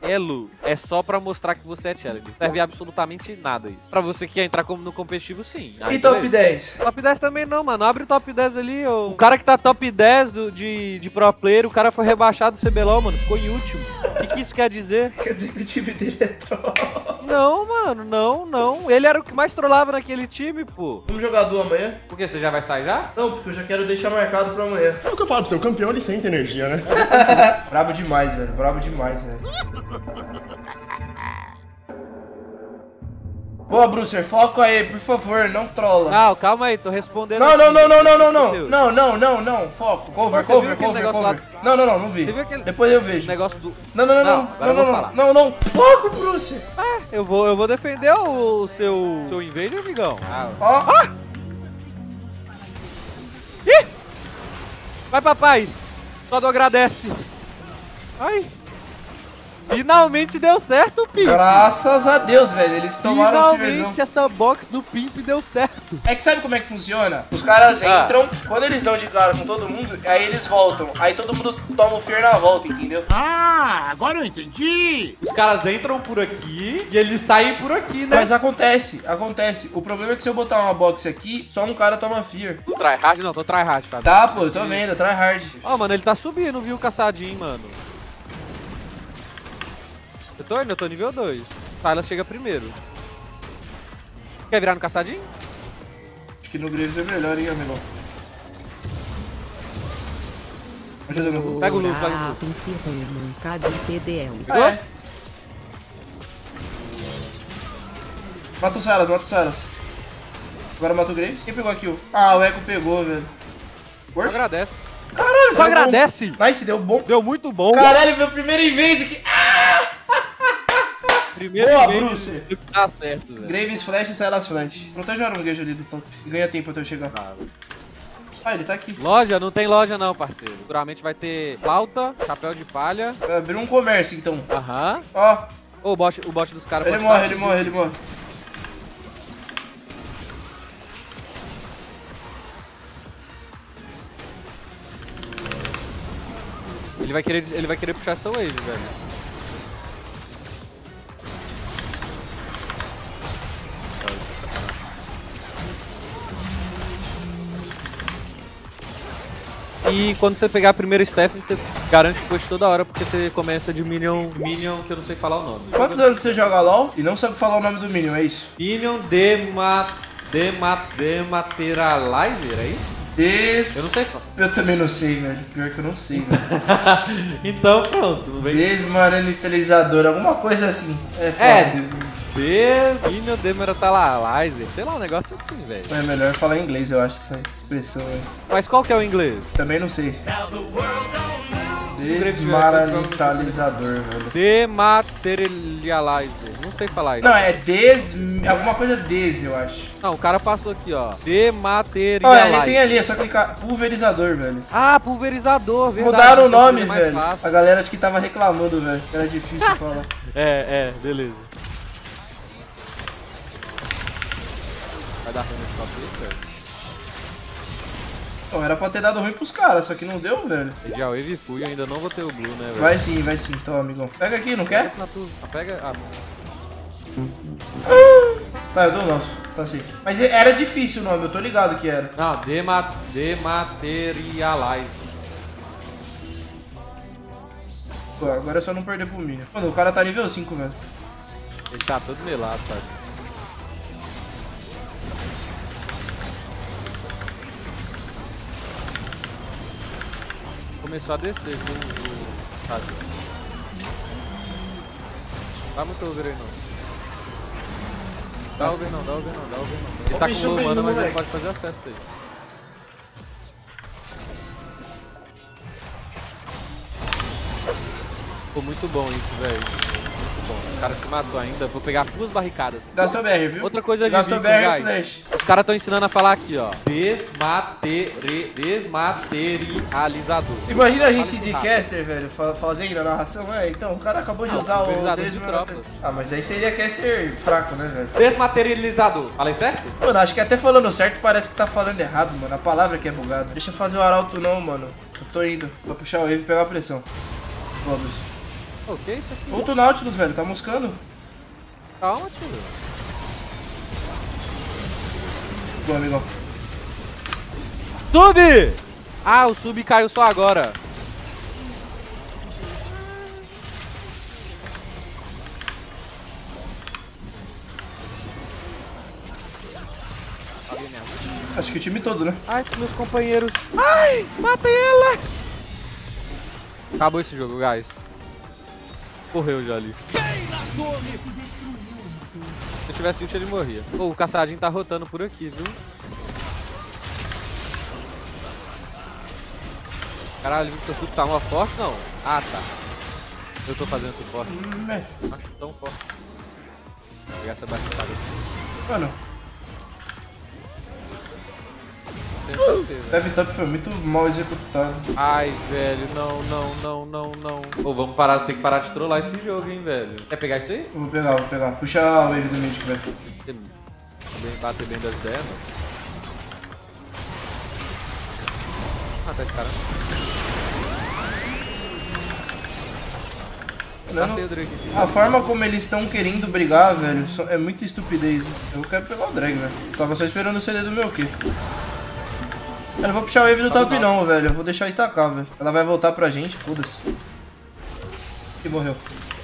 elo é só pra mostrar que você é challenger. Não serve absolutamente nada isso. Pra você que quer entrar como no competitivo, sim. E top 10? Top 10 também não, mano. Abre o top 10 ali. O cara que tá top 10 de pro player, o cara foi rebaixado do CBLOL, mano. Ficou em último. O que isso quer dizer? Quer dizer que o time dele é troll. Não, mano, não. Ele era o que mais trollava naquele time, pô. Vamos jogar duo amanhã? Por quê? Você já vai sair já? Não, porque eu já quero deixar marcado pra amanhã. É o que eu falo pra você, o campeão ele sente energia, né? Brabo demais, velho. Brabo demais, velho. Boa, Brucer, foco aí, por favor, não trola. Não, calma aí, tô respondendo. Não, aqui. não, não, não, não, não, não. Deus. Não, foco. Cover, Você viu cover, aquele cover, negócio cover. lá? Não vi. Você viu aquele Depois eu vejo. negócio do... Não. agora eu vou falar. Não. Foco, Brucer. Eu vou defender o seu invader, amigão. Ó. Ih! Vai, papai. Só do agradece. Ai. Finalmente deu certo, Pimp. Graças a Deus, velho. Eles tomaram o fearzão. Finalmente essa box do Pimp deu certo. É que sabe como é que funciona? Os caras entram, quando eles dão de cara com todo mundo, aí eles voltam. Aí todo mundo toma o fear na volta, entendeu? Ah, agora eu entendi. Os caras entram por aqui e eles saem por aqui, né? Mas acontece. O problema é que se eu botar uma box aqui, só um cara toma fear. Não tryhard não, tô tryhard, cara. Tá, pô, eu tô vendo, try hard. Ó, mano, ele tá subindo, viu, o caçadinho, mano. Eu tô nível 2. Silas chega primeiro. Quer virar no caçadinho? Acho que no Graves é melhor, hein, amigo? Ajuda, meu. Pega o loot, pega o loot. Pegou? É. Mata o Silas. Agora mata o Graves. Quem pegou a kill? Ah, o Echo pegou, velho. Só agradece. Caralho, Só deu agradece. bom. Nice, deu bom. Deu muito bom. Caralho, meu primeiro invade aqui. Primeiro Boa, vez Bruce. que tá certo, velho. Graves flash e Silas flash. Protege o Aranguejo ali do top. E ganha tempo até eu chegar. Ah, ele tá aqui. Loja? Não tem loja não, parceiro. Futuramente vai ter flauta, chapéu de palha. Vai abrir um comércio, então. Aham. Ó, Ô, o bot dos caras... ele pode morre, estar ele aqui. morre, ele morre. Ele vai querer puxar essa wave, velho. E quando você pegar a primeira staff, você garante push toda hora, porque você começa de Minion que eu não sei falar o nome. Quantos anos você joga LoL e não sabe falar o nome do Minion, é isso? Minion Dematerializer, é isso? Eu não sei falar. Eu também não sei, velho. Pior que eu não sei, velho. Então pronto, vem. Desmaranitalizador, alguma coisa assim. É, foda. Minion Dematerializer, sei lá, um negócio assim, velho. É melhor falar em inglês, eu acho, essa expressão aí. Mas qual que é o inglês? Também não sei. Desmaranitalizador, velho. Dematerializer, não sei falar isso. Não, é alguma coisa eu acho. Não, o cara passou aqui, ó. Ó, Dematerializer. ele tem ali, é só clicar. Pulverizador, velho. Ah, pulverizador, verdade. Mudaram o então nome, é mais velho. fácil. A galera acho que tava reclamando, velho. Era difícil falar. Beleza. Vai dar ruim nesse top aí, velho. Não, era pra ter dado ruim pros caras, só que não deu, velho. Perdi a wave e fui, eu ainda não vou ter o blue, né, velho? Vai sim, Tô, amigão. Pega aqui, não quer? Pega. Tá, eu dou o nosso. Tá assim. Mas era difícil o nome, eu tô ligado que era. Não, Dematerialize. Pô, agora é só não perder pro Minion. Mano, o cara tá nível 5, velho. Ele tá todo melado, sabe? Começou a descer, viu? Sabe? Tá muito over aí, não. Dá over não. Ele tá com low mana, mas ele pode fazer acesso aí. Ficou muito bom isso, velho. Muito bom. O cara se matou ainda. Vou pegar 2 barricadas. Gastou BR, viu? Outra coisa de Gastou Viking, BR guys. flash. Os caras estão ensinando a falar aqui, ó. Desmaterializador. Imagina a gente Fala de isso caster, velho, fazendo a narração. Então, o cara acabou de usar o pulverizador de desmaterializador. tropas. Ah, mas aí seria caster fraco, né, velho? Desmaterializador. Falei certo? Mano, acho que até falando certo parece que tá falando errado, mano. A palavra que é bugada. Deixa eu fazer o arauto não, mano. Eu tô indo pra puxar o wave e pegar a pressão. Vamos. O que é isso aqui? Outro Nautilus, velho, tá moscando. Calma, tio. Boa, amigão. Sub! Ah, o sub caiu só agora. Acho que o time todo, né? Ai, meus companheiros. Ai, matei ela! Acabou esse jogo, guys. Correu já ali. Se eu tivesse ult, ele morria. Pô, o caçadinho tá rotando por aqui, viu? Caralho, o seu tá uma forte, não? Ah, tá. Eu tô fazendo suporte. Acho tão forte. Vou pegar essa baixada aqui. Mano. Deve top foi muito mal executado. Ai, velho, não. Pô, vamos parar, tem que parar de trollar esse jogo, hein, velho. Quer pegar isso aí? Vou pegar. Puxa a wave do Mythic, velho. Bater bem das ideias, mano. Ah, tá esse cara. A forma como eles estão querendo brigar, velho, é muita estupidez. Eu quero pegar o drag, velho. Tava só esperando o CD do meu Q. Eu não vou puxar o wave do top não, velho. Eu vou deixar estacar, velho. Ela vai voltar pra gente, foda-se. E morreu.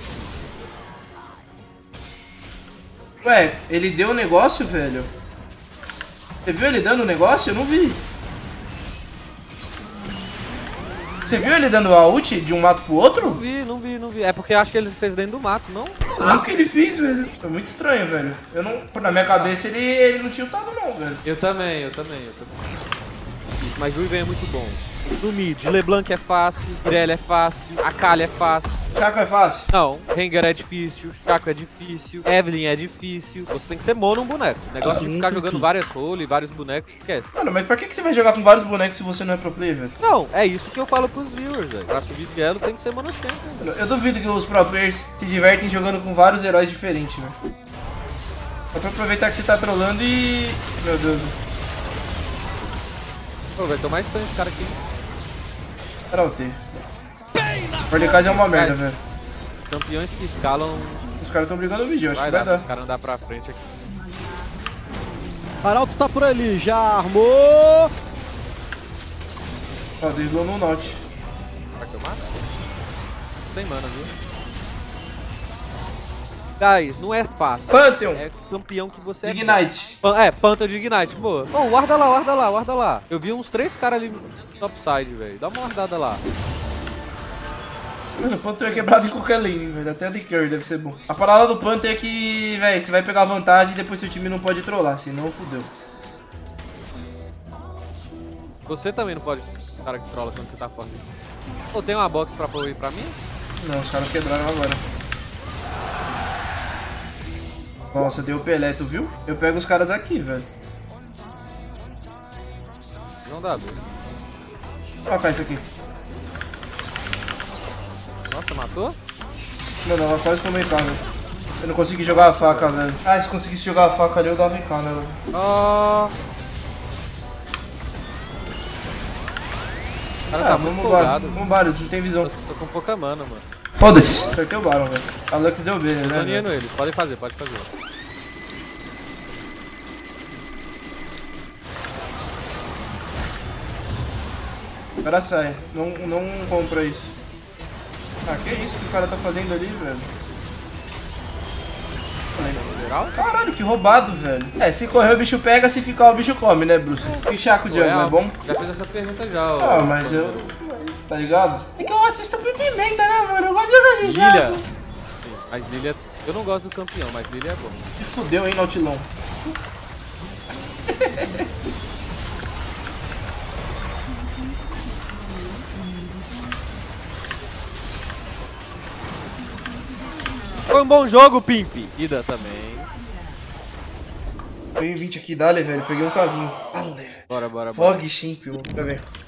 Ué, ele deu o negócio, velho? Você viu ele dando o negócio? Eu não vi. Você viu ele dando a ult de um mato pro outro? Não vi. É porque eu acho que ele fez dentro do mato, não? Não, o que ele fez, velho. Foi muito estranho, velho. Eu não... Na minha cabeça ele não tinha ultado não, velho. Eu também. Mas o Ivan é muito bom. No mid, LeBlanc é fácil, Irelia é fácil, Akali é fácil. Chaco é fácil? Não, Rengar é difícil, Chaco é difícil, Evelyn é difícil. Você tem que ser mono um boneco. O negócio de ficar jogando várias roles e vários bonecos, esquece. Mano, mas pra que você vai jogar com vários bonecos se você não é pro player, velho? Não, é isso que eu falo pros viewers, velho. Pra subir de elo tem que ser mono champion. Eu duvido que os pro players se divertem jogando com vários heróis diferentes, velho. Só pra aproveitar que você tá trolando e... Meu Deus. Pô, vai tomar stun esse cara aqui. Era o T. Mordecai é uma merda, velho. Campeões que escalam. Os caras tão brigando no vídeo, acho que vai dar. Os caras andar pra frente aqui. Arauto tá por ali, já armou. Ó, deslou no Naut. Vai tomar? Sem mana, viu? Guys, não é fácil. Pantheon! É campeão que você Ignite. é. Pantheon de Ignite, boa. Oh, guarda lá. Eu vi uns 3 caras ali no topside, velho. Dá uma guardada lá. Mano, o Pantheon é quebrado em qualquer lane, velho. Até a de carry deve ser bom. A parada do Pantheon é que, velho, você vai pegar vantagem e depois seu time não pode trollar, senão fudeu. Você também não pode ser cara que trola quando você tá forte. Pô, tem uma box pra pôr pra mim? Não, os caras quebraram agora. Nossa, deu o Pelé, tu viu? Eu pego os caras aqui, velho. Não dá, velho. Olha cá isso aqui. Nossa, matou? Mano, ela quase tomei K, velho. Eu não consegui jogar a faca, velho. Ah, se conseguisse jogar a faca ali, eu dava em K, né, velho? Ó. Cara, tá muito empolgado. Vamos vários, não tem visão. Tô com pouca mana, mano. Foda-se. Acertei o Baron, velho. A Lux deu B, né, Zoneando eles. Pode fazer. O cara sai. Não compra isso. Ah, que isso que o cara tá fazendo ali, velho? Geral? Caralho, que roubado, velho. É, se correr o bicho pega, se ficar o bicho come, né, Bruce? E Chaco de é bom? Já fiz essa pergunta já, ó. Ah, mas eu... Tá ligado? É que eu assisto por pimenta, né, mano? Eu gosto de jogar de Lilia. Chaco. Sim, mas Lilia... Eu não gosto do campeão, mas Lilia é bom. Se fudeu, hein, Nautilon. Foi um bom jogo, Pimp. Ida também. Ganhei 20 aqui, dale, velho. Peguei um casinho. Dale, velho. Bora. Fog Champion. Quer ver?